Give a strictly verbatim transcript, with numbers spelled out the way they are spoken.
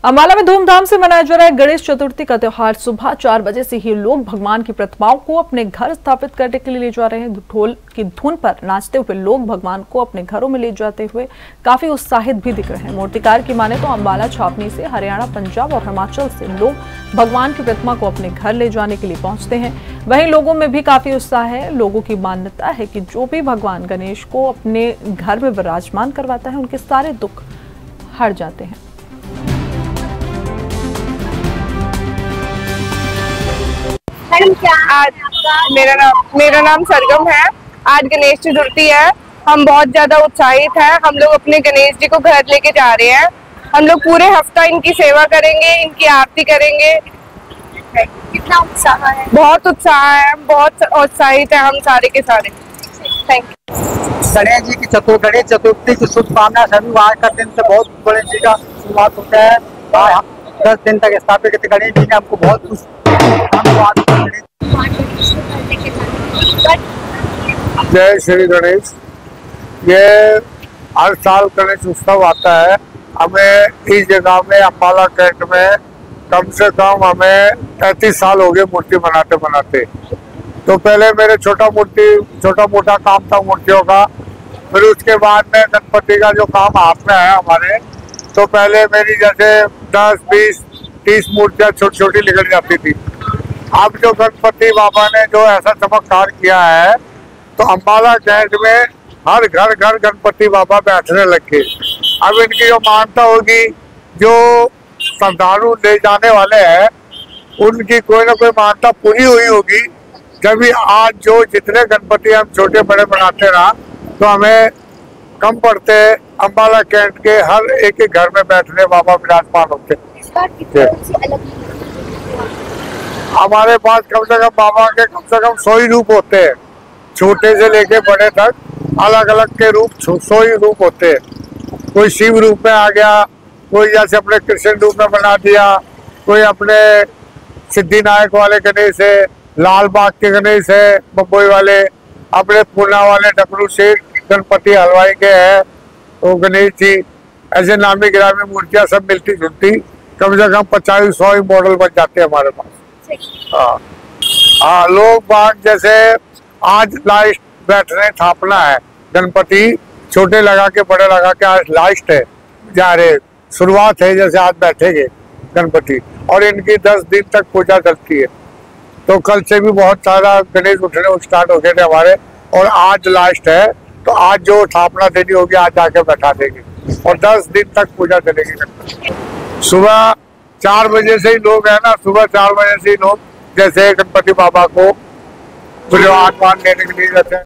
अम्बाला में धूमधाम से मनाया जा रहा है गणेश चतुर्थी का त्योहार। सुबह चार बजे से ही लोग भगवान की प्रतिमाओं को अपने घर स्थापित करने के लिए ले जा रहे हैं। ढोल की धुन पर नाचते हुए लोग भगवान को अपने घरों में ले जाते हुए काफी उत्साहित भी दिख रहे हैं। मूर्तिकार की माने तो अम्बाला छावनी से हरियाणा, पंजाब और हिमाचल से लोग भगवान की प्रतिमा को अपने घर ले जाने के लिए पहुंचते हैं। वहीं लोगों में भी काफी उत्साह है। लोगों की मान्यता है कि जो भी भगवान गणेश को अपने घर में विराजमान करवाता है, उनके सारे दुख हट जाते हैं। क्या आज मेरा नाम मेरा नाम सरगम है। आज गणेश चतुर्थी है। हम बहुत ज्यादा उत्साहित हैं। हम लोग अपने गणेश जी को घर लेके जा रहे हैं। हम लोग पूरे हफ्ता इनकी सेवा करेंगे, इनकी आरती करेंगे। कितना उत्साह है? बहुत उत्साह है, बहुत उत्साहित है हम सारे के सारे। Thank you. गणेश जी की चतुर्थी गणेश चतुर्थी की शुभकामना सभी। आज का दिन से बहुत बड़े जी का शुरुआत होता है। दस दिन तक स्थापित गणेश जी ने हमको बहुत खुश। जय श्री गणेश। ये हर साल गणेश उत्सव आता है। हमें इस जगह में अम्बाला कैंट में कम से कम हमें पैंतीस साल हो गए मूर्ति बनाते बनाते। तो पहले मेरे छोटा मूर्ति छोटा मोटा काम था मूर्तियों का। फिर उसके बाद में गणपति का जो काम हाथ में है हमारे, तो पहले मेरी जैसे दस बीस तीस मूर्तियां छोटी छोटी निकल जाती थी। अब जो गणपति बाबा ने जो ऐसा चमत्कार किया है, तो अम्बाला कैंट में हर घर घर गणपति बाबा बैठने लगे। अब इनकी जो मान्यता होगी, जो श्रद्धालु ले जाने वाले हैं, उनकी कोई ना कोई मान्यता पूरी हुई होगी। जब भी आज जो जितने गणपति हम छोटे बड़े बनाते रहा, तो हमें कम पड़ते। अम्बाला कैंट के हर एक एक घर में बैठने बाबा विराजमान होते। हमारे पास कम से कम बाबा के कम से कम सौ ही रूप होते हैं। छोटे से लेके बड़े तक अलग अलग के रूप सौ ही रूप होते हैं। कोई शिव रूप में आ गया, कोई जैसे अपने कृष्ण रूप में बना दिया, कोई अपने सिद्धिनायक वाले गणेश है, लाल बाग के गणेश है, बम्बई वाले, अपने पूना वाले डबरू शेख गणपति हलवाई के है, तो गणेश जी। ऐसे नामी गिरामी मूर्तियां सब मिलती जुलती कम से कम पचास सौ ही मॉडल बन जाते हैं हमारे पास। हाँ हाँ, लोग बाग जैसे आज लास्ट बैठने थापना है गणपति, छोटे लगा के बड़े लगा के आज लास्ट है जा रहे शुरुआत है। जैसे आज बैठेंगे गणपति और इनकी दस दिन तक पूजा चलती है। तो कल से भी बहुत सारा गणेश उठने स्टार्ट हो गए थे हमारे, और आज लास्ट है। तो आज जो स्थापना देनी होगी आज जाके बैठा देंगे और दस दिन तक पूजा चलेगी। सुबह चार बजे से ही लोग है ना, सुबह चार बजे से ही लोग जैसे गणपति बाबा को आसमान देने के लिए रहते हैं।